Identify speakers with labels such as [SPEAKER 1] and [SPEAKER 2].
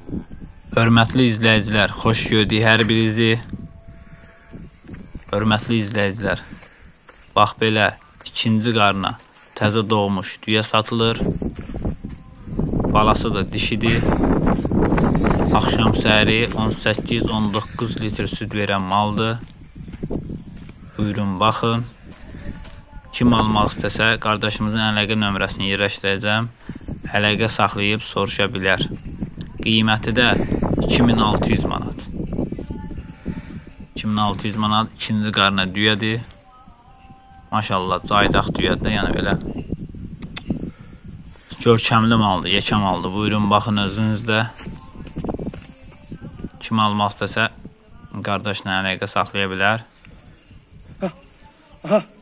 [SPEAKER 1] Hörmətli izləyicilər, xoş gördük hər birinizi. Hörmətli izləyicilər, bax belə ikinci qarna təzə doğmuş düyə satılır. Balası da dişidir. Axşam səhəri 18-19 litr süd verən maldır. Buyurun, baxın. Kim almaq istəsə, qardaşımızın əlaqə nömrəsini yerləşdirəcəm. Əlaqə saxlayıb soruşa bilər. Qiyməti də 2600 manat. 2600 manat ikinci qarna düyədir. Maşallah, caydaq düyədir, yəni belə. Görkəmli maldır, yekə maldır. Buyurun, baxın özünüzdə. Kim almaq istəsə, qardaşla əlaqə saxlaya bilər.